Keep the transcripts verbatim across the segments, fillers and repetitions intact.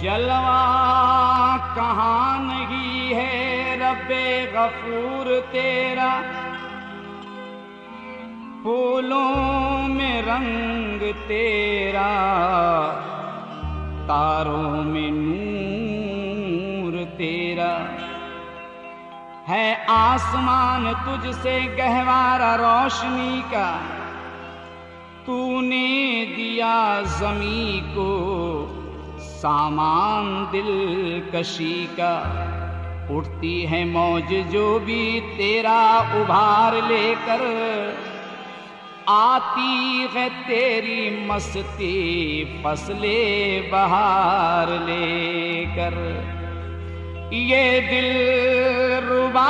जलवा कहाँ नहीं है रब्बे गफूर तेरा, फूलों में रंग तेरा, तारों में नूर तेरा। है आसमान तुझसे गहवारा रोशनी का, तूने दिया ज़मीं को सामान दिलकशी का। उठती है मौज जो भी तेरा उभार लेकर, आती है तेरी मस्ती फसले बहार लेकर। ये दिल रुबा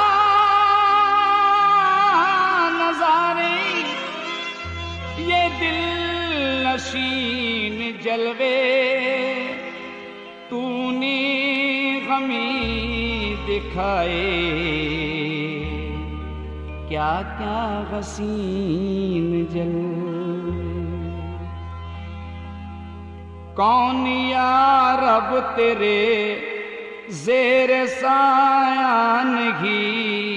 नजारे, ये दिल नशीन जलवे, तूने गमी दिखाए क्या क्या हसीन जल। कौन या रब तेरे ज़ेर साया नहीं,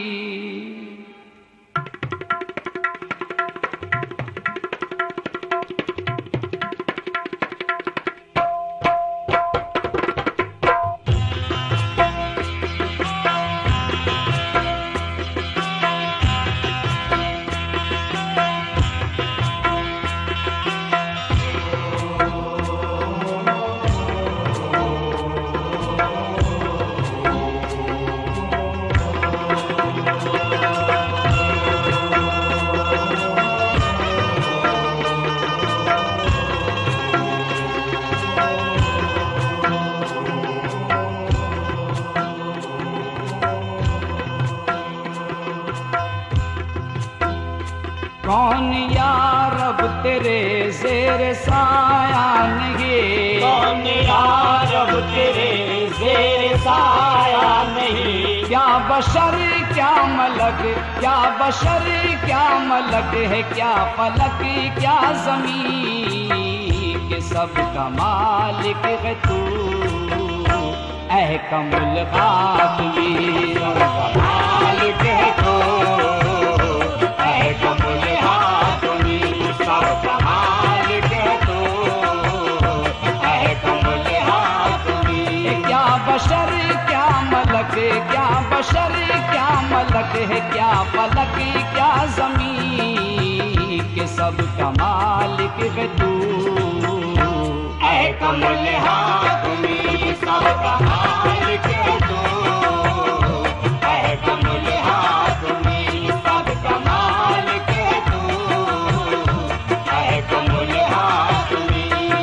कौन या रब तेरे ज़ेर साया नहीं, कौन या रब तेरे ज़ेर साया नहीं। क्या बशर क्या मलक, क्या बशर क्या मलक है, क्या फलक क्या ज़मीं के सब का मालिक है तू। अहकमुल हाकिमीन का मालिक है तू, अहकमुल हाकिमीन सबका मालिक है तू, अहकमुल हाकिमीन। क्या बशर क्या मलक, क्या बशर क्या मलक है, क्या फलक क्या ज़मीं के सब का मालिक है तू। अहकमुल हाकिमीन सबका मालिक है तू, अहकमुल हाकिमीन सबका मालिक है तू, अहकमुल हाकिमीन।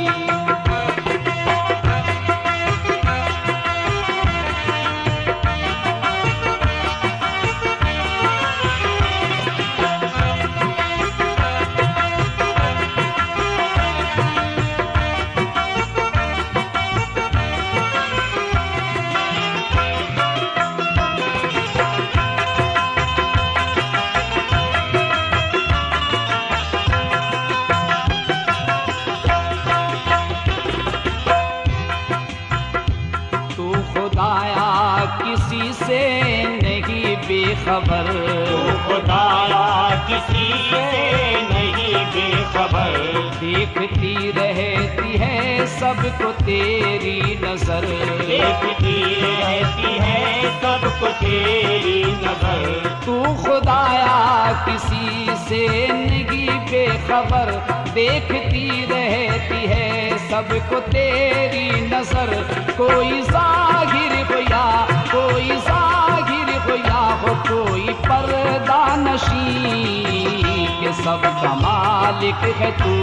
किसी से नहीं बेखबर, तू खुदाया किसी से नहीं बेखबर। देखती रहती है सबको तेरी नजर, देखती रहती है सबको तेरी नजर। तू खुदाया किसी से नहीं बेखबर, देखती रहती है सबको तेरी नजर। कोई ज़ाहिर हो या कोई ज़ाहिर हो या हो कोई पर्दा नशी के सब का मालिक है तू।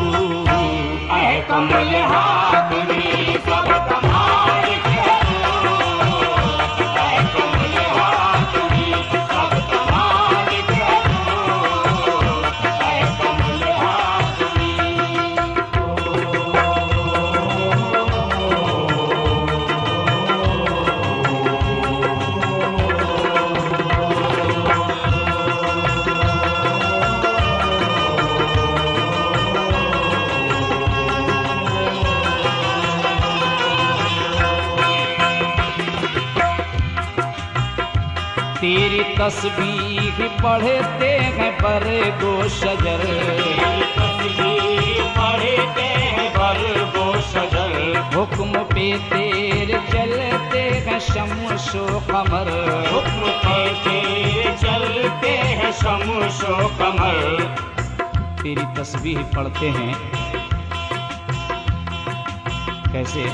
अहकमुल हाकिमीन सबका मालिक है तू, अहकमुल हाकिमीन सबका मालिक है तू, अहकमुल हाकिमीन। तेरी तस्बीह पढ़ते हैं बरगो शजर, तस्बीह पढ़ते हैं बरगो शजर, हुक्म पे तेरे चलते हैं शम्सो कमर, हुक्म पे तेरे चलते हैं शम्सो कमर। तेरी तस्बीह पढ़ते हैं कैसे?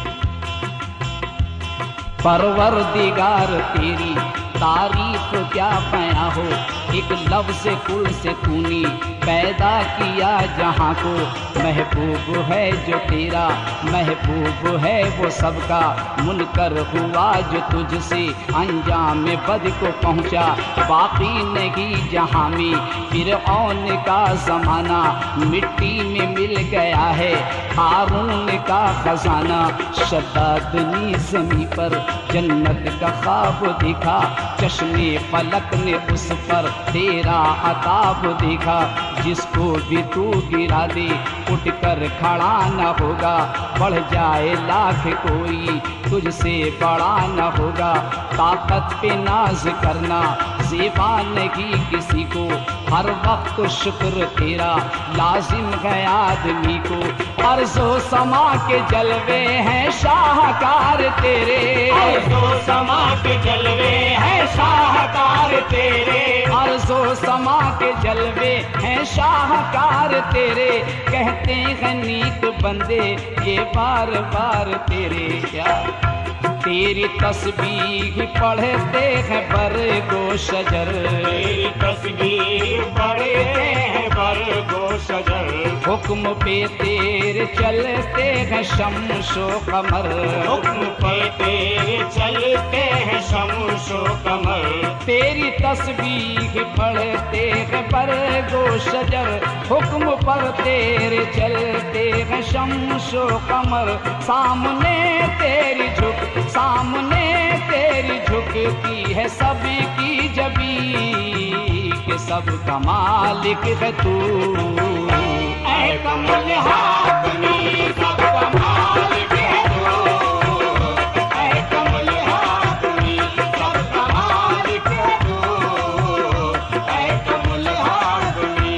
परवरदिगार तेरी तारीफ क्या बयां हो, एक लफ्ज़ कुल से तूने पैदा किया जहां को। महबूब है जो तेरा, महबूब है वो सबका, मुनकर हुआ जो तुझसे अंजाम बद को पहुंचा। बाकी नहीं जहां में फिरऔन का ज़माना, मिट्टी में मिल गया है हारून का खजाना। शद्दाद ने ज़मीं पर जन्नत का ख्वाब देखा, चश्मे फलक ने उस पर तेरा अताब देखा। जिसको भी तू गिरा दे उठकर खड़ा न होगा, बढ़ जाए लाख कोई तुझसे बड़ा न होगा। ताकत पे नाज करना ज़ेबा नहीं किसी को, हर वक्त शुक्र तेरा लाजिम है आदमी को। अर्ज़ो समा के जलवे हैं शाहकार तेरे, अर्ज़ो समा के जलवे हैं शाहकार तेरे, अर्ज़ो समा के जलवे हैं शाहकार तेरे। कहते हैं नीक बंदे ये बार बार तेरे, क्या तेरी तस्बीह पढ़ते हैं बरगो शजर, तेरी तस्बीह पढ़ते हैं बरगो शजर, हुक्म पे तेरे चलते हैं शम्सो कमर, हुक्म पे तेरे चलते हैं शम्सो कमर। तेरी तस्बीह पढ़ते हैं बरगो शजर, हुक्म पर तेरे चलते हैं शम्सो कमर। सामने तेरी झुक, सामने तेरी झुकती है सबकी जबी, के सब का मालिक है तू। ऐ कमल हाथनी सब का मालिक है तू, ऐ कमल हाथनी सब का मालिक है तू, ऐ कमल हाथनी।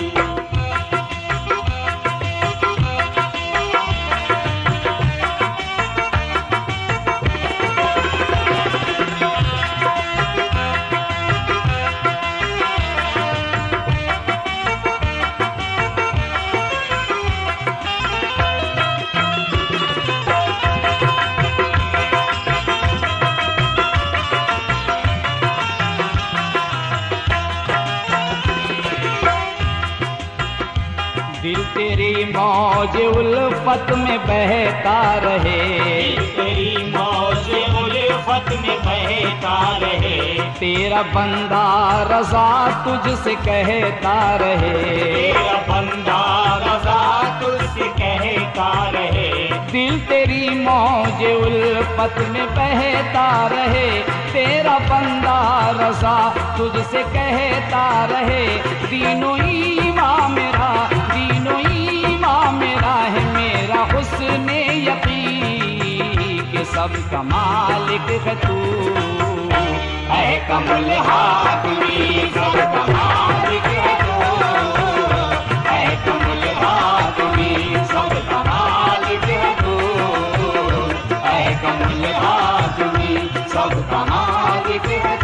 दिल तेरी मौज उल्फत में बहता रहे, तेरी मौज उल्फत में बहता रहे, तेरा बंदा रज़ा तुझसे कहता रहे, तेरा बंदा रज़ा तुझसे कहता रहे। दिल तेरी मौज उल्फत में बहता रहे, तेरा बंदा रज़ा तुझसे कहता रहे। दीनो ईमान मेरा, दीनो ईमान मेरा है मेरा हुस्न यकीन, के सब का मालिक है तू। ऐ कमल हाथनी सब का मालिक है तू, ऐ कमल हाथनी सब का मालिक है तू, ऐ कमल हाथनी सब का मालिक है